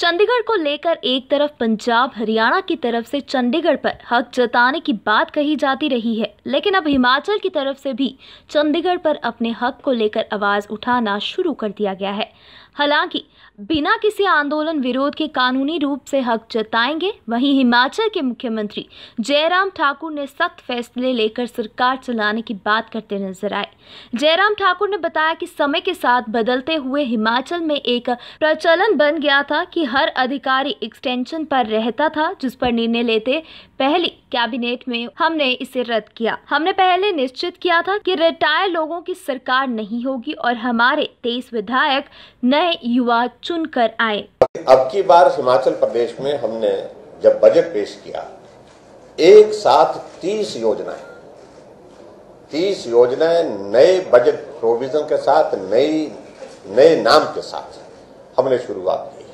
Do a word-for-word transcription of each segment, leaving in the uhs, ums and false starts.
चंडीगढ़ को लेकर एक तरफ पंजाब हरियाणा की तरफ से चंडीगढ़ पर हक जताने की बात कही जाती रही है, लेकिन अब हिमाचल की तरफ से भी चंडीगढ़ पर अपने हक को लेकर आवाज उठाना शुरू कर दिया गया है। हालांकि बिना किसी आंदोलन विरोध के कानूनी रूप से हक जताएंगे। वहीं हिमाचल के मुख्यमंत्री जयराम ठाकुर ने सख्त फैसले लेकर सरकार चलाने की बात करते नजर आए। जयराम ठाकुर ने बताया कि समय के साथ बदलते हुए हिमाचल में एक प्रचलन बन गया था कि हर अधिकारी एक्सटेंशन पर रहता था, जिस पर निर्णय लेते पहली कैबिनेट में हमने इसे रद्द किया। हमने पहले निश्चित किया था कि रिटायर लोगों की सरकार नहीं होगी और हमारे तेईस विधायक नए युवा चुनकर आए। अब की बार हिमाचल प्रदेश में हमने जब बजट पेश किया, एक साथ तीस योजनाएं तीस योजनाएं नए बजट प्रोविजन के साथ, नई नए नाम के साथ हमने शुरुआत की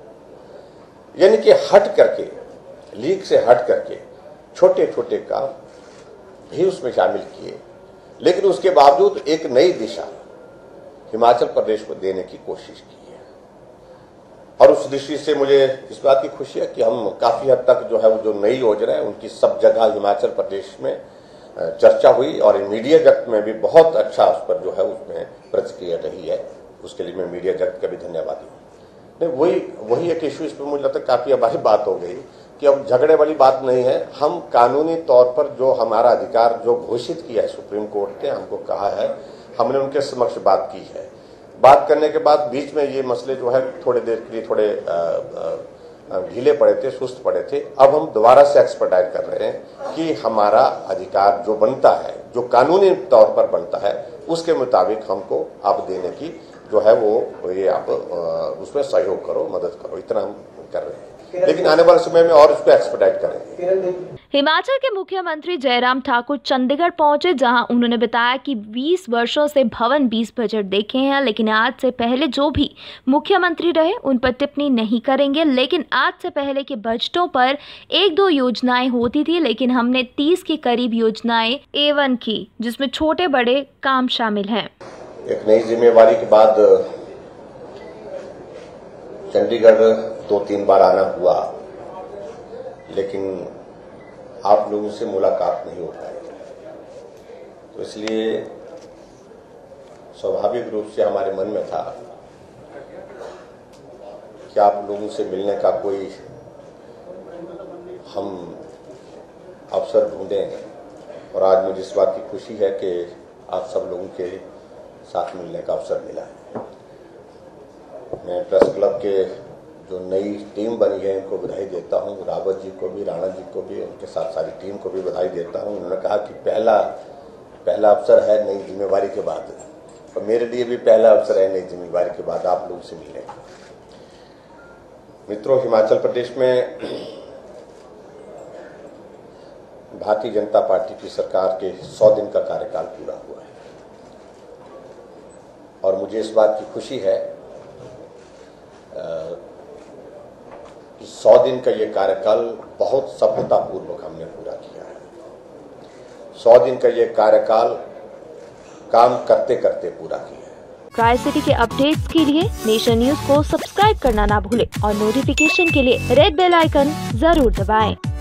है। यानी कि हट करके, लीग से हट करके छोटे छोटे काम भी उसमें शामिल किए, लेकिन उसके बावजूद एक नई दिशा हिमाचल प्रदेश को देने की कोशिश की है। और उस दृष्टि से मुझे इस बात की खुशी है कि हम काफी हद तक जो है वो जो नई योजना है उनकी सब जगह हिमाचल प्रदेश में चर्चा हुई और मीडिया जगत में भी बहुत अच्छा उस पर जो है उसमें प्रतिक्रिया रही है। उसके लिए मैं मीडिया जगत का भी धन्यवादी हूँ। वही वही एक इश्यू, इस पर मुझे लगता है काफी हमारी बात हो गई कि अब झगड़े वाली बात नहीं है। हम कानूनी तौर पर जो हमारा अधिकार जो घोषित किया है, सुप्रीम कोर्ट ने हमको कहा है, हमने उनके समक्ष बात की है। बात करने के बाद बीच में ये मसले जो है थोड़े देर के लिए थोड़े ढीले पड़े थे, सुस्त पड़े थे। अब हम दोबारा से एक्सपर्टाइज कर रहे हैं कि हमारा अधिकार जो बनता है, जो कानूनी तौर पर बनता है, उसके मुताबिक हमको अब देने की जो है वो ये आप उसमें सहयोग करो, मदद करो, इतना हम कर रहे हैं। लेकिन आने वाले समय में और इसको एक्सपर्टाइज करेंगे। हिमाचल के मुख्यमंत्री जयराम ठाकुर चंडीगढ़ पहुंचे, जहां उन्होंने बताया कि बीस वर्षों से भवन बीस बजट देखे हैं, लेकिन आज से पहले जो भी मुख्यमंत्री रहे उन पर टिप्पणी नहीं करेंगे। लेकिन आज से पहले के बजटों पर एक दो योजनाएं होती थी, लेकिन हमने तीस के करीब योजनाएं ए वन की, जिसमें छोटे बड़े काम शामिल हैं। एक नई जिम्मेवारी के बाद चंडीगढ़ दो तीन बार आना हुआ, लेकिन आप लोगों से मुलाकात नहीं हो पाई, तो इसलिए स्वाभाविक रूप से हमारे मन में था कि आप लोगों से मिलने का कोई हम अवसर ढूंढें। और आज मुझे इस बात की खुशी है कि आप सब लोगों के साथ मिलने का अवसर मिला है। मैं प्रेस क्लब के जो नई टीम बनी है इनको बधाई देता हूं। रावत जी को भी, राणा जी को भी, उनके साथ सारी टीम को भी बधाई देता हूं। उन्होंने कहा कि पहला पहला अवसर है नई जिम्मेवारी के बाद, और मेरे लिए भी पहला अवसर है नई जिम्मेवारी के बाद आप लोगों से मिलने का। मित्रों, हिमाचल प्रदेश में भारतीय जनता पार्टी की सरकार के सौ दिन का कार्यकाल पूरा हुआ है, और मुझे इस बात की खुशी है कि सौ दिन का ये कार्यकाल बहुत सफलतापूर्वक हमने पूरा किया है। सौ दिन का ये कार्यकाल काम करते करते पूरा किया है। ट्राई सिटी के अपडेट्स के लिए नेशन न्यूज को सब्सक्राइब करना ना भूलें और नोटिफिकेशन के लिए रेड बेल आइकन जरूर दबाएं।